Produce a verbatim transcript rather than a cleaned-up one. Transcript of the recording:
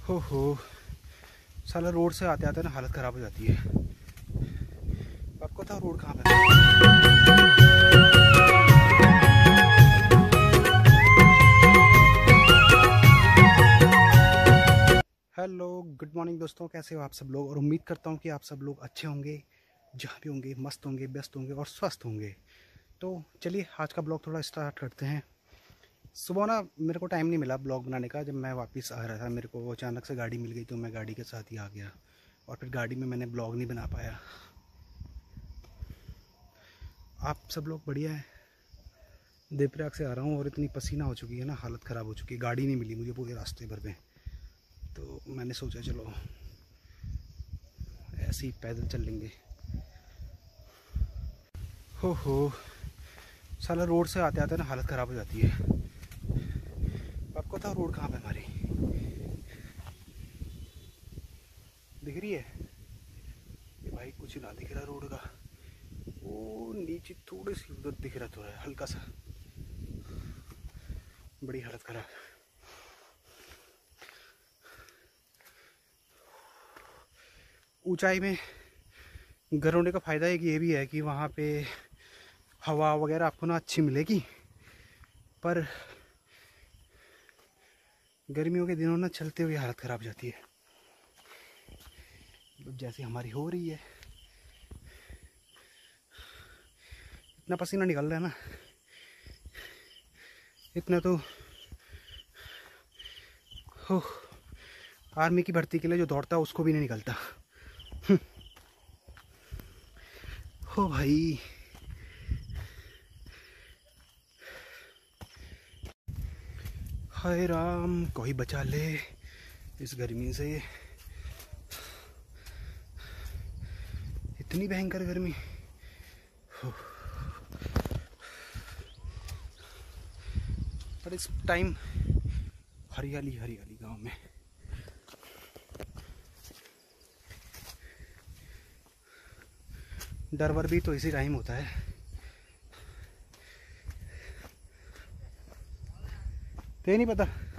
हो हो साला रोड से आते आते ना हालत ख़राब हो जाती है। आपको था रोड कहाँ पे? हेलो गुड मॉर्निंग दोस्तों, कैसे हो आप सब लोग। और उम्मीद करता हूँ कि आप सब लोग अच्छे होंगे, जहाँ भी होंगे मस्त होंगे, व्यस्त होंगे और स्वस्थ होंगे। तो चलिए आज का ब्लॉग थोड़ा स्टार्ट करते हैं। सुबह ना मेरे को टाइम नहीं मिला ब्लॉग बनाने का। जब मैं वापस आ रहा था मेरे को अचानक से गाड़ी मिल गई, तो मैं गाड़ी के साथ ही आ गया और फिर गाड़ी में मैंने ब्लॉग नहीं बना पाया। आप सब लोग बढ़िया है। देवप्रयाग से आ रहा हूँ और इतनी पसीना हो चुकी है ना, हालत ख़राब हो चुकी है। गाड़ी नहीं मिली मुझे पूरे रास्ते भर में, तो मैंने सोचा चलो ऐसे ही पैदल चल लेंगे। हो हो साला रोड से आते आते ना हालत ख़राब हो जाती है। आपको था रोड कहाँ पे हमारी दिख रही है? ये भाई कुछ ना दिख रहा रोड का। वो नीचे थोड़ी सी उधर दिख रहा, थोड़ा हल्का सा। बड़ी हालत ख़राब। ऊंचाई में घर होने का फ़ायदा एक ये भी है कि वहाँ पे हवा वगैरह आपको ना अच्छी मिलेगी, पर गर्मियों के दिनों ना चलते हुए हालत ख़राब जाती है, जैसे हमारी हो रही है। इतना पसीना निकल रहा है ना, इतना तो हो आर्मी की भर्ती के लिए जो दौड़ता है उसको भी नहीं निकलता। हो भाई हाय राम, कोई बचा ले इस गर्मी से। इतनी भयंकर गर्मी। पर इस टाइम हरियाली हरियाली गांव में। डर वर भी तो इसी टाइम होता है। ते नहीं पता।